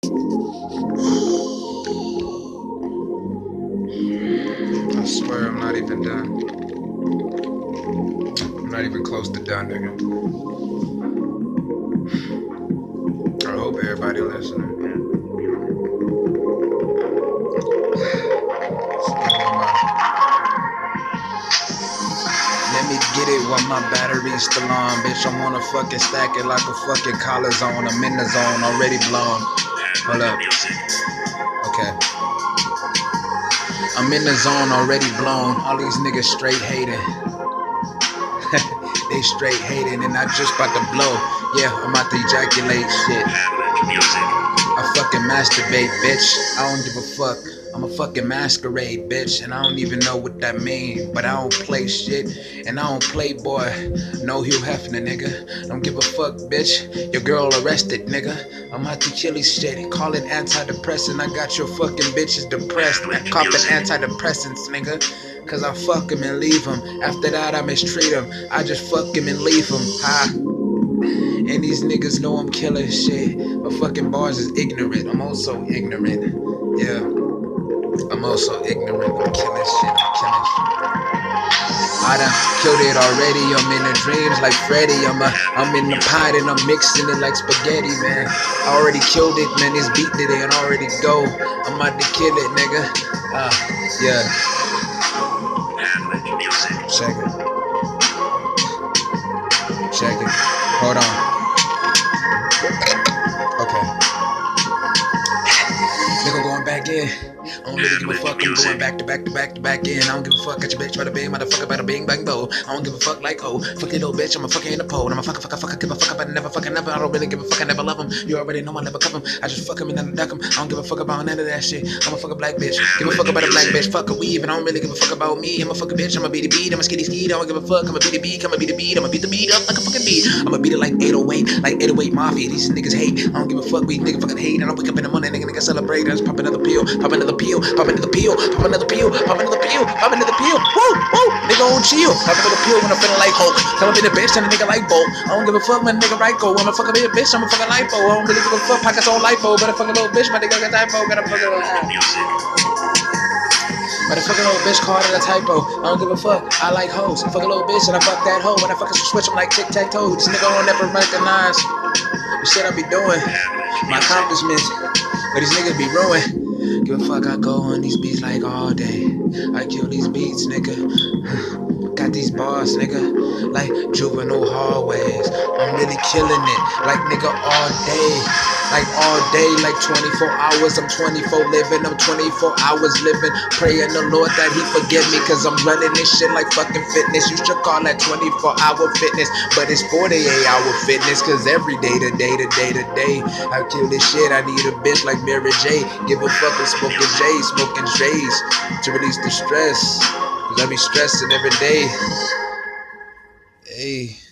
I swear I'm not even done. I'm not even close to done, nigga. I hope everybody listening. Let me get it while my battery's still on. Bitch, I'm on a fucking stack it like a fucking collar zone. I'm in the zone, already blown. Hold up. Okay. I'm in the zone, already blown. All these niggas straight hating. They straight hating and I just about to blow. Yeah, I'm about to ejaculate shit. I fucking masturbate, bitch. I don't give a fuck. I'm a fucking masquerade, bitch, and I don't even know what that mean. But I don't play shit, and I don't play boy. No Hugh Hefner, nigga. Don't give a fuck, bitch. Your girl arrested, nigga. I'm out to kill his shit. Call it antidepressant. I got your fucking bitches depressed. Coughing antidepressants, nigga. Cause I fuck him and leave him. After that, I mistreat him. I just fuck him and leave him. Ha. And these niggas know I'm killing shit. My fucking bars is ignorant. I'm also ignorant. Yeah. I'm also ignorant. I'm killing shit. I'm killing shit. I done killed it already. I'm in the dreams like Freddy. I'm in the pot and I'm mixing it like spaghetti, man. I already killed it, man. This beat did it and already go. I'm about to kill it, nigga. Yeah. Check it. Check it. Hold on. Okay. Nigga going back in. I don't really give a fuck, I'm going back to back to back to back in. I don't give a fuck, got your bitch, bada bing, motherfucker, bada bing, bang, bo. I don't give a fuck like, oh, fuck it, old bitch, I'm a fucking in the pole. I'm a fuck, give a fuck about never, fucking never. I don't really give a fuck, I never love him. You already know I never cuff him. I just fuck him and then duck him. I don't give a fuck about none of that shit. I'm a fucking black bitch. Give a fuck about a black bitch, fuck a weave, and I don't really give a fuck about me. I'm a fucking bitch, I'm a beat the beat, I'm a skitty skeet, I don't give a fuck, I'm a beat the beat, I'm a beat the beat, I'm a beat the beat up like a fucking beat. I'm a beat it like 808, like 808 Mafia. These niggas hate. I don't give a fuck, we nigga fucking hate. And I wake up in the morning, nigga celebrate. I just pop another pill, pop another pill, pop another pill. Pop another pill, pop another pill, pop another pill. Woo, woo, nigga on chill. Pop another pill when I'm feeling like Hulk. Come up in the bitch and a nigga like Bolt. I don't give a fuck, my nigga right go. I'm a fucking bitch, I'm a fucking lipo. I don't really give a fuck, pockets on lipo. But a fucking little bitch, my nigga got typo. Got a fucking but a fucking little bitch called it a typo. I don't give a fuck. I like hoes. Fuck a little bitch and I fuck that hoe. When I fucking switch, I'm like tic-tac-toe. This nigga don't ever recognize the shit I be doing. My accomplishments. But these niggas be ruined. Give a fuck, I go on these beats like all day. I kill these beats, nigga. Got these bars, nigga. Like juvenile hallways. I'm really killing it. Like nigga all day. Like all day, like 24 hours. I'm 24 living. I'm 24 hours living. Praying the Lord that he forgive me. Cause I'm running this shit like fucking fitness. You should call that 24-hour fitness. But it's 48-hour fitness. Cause every day to day to day to day, I kill this shit. I need a bitch like Mary J. Give a fuck with smoking J's, smoking J's to release the stress. Cause I be stressing every day. Hey.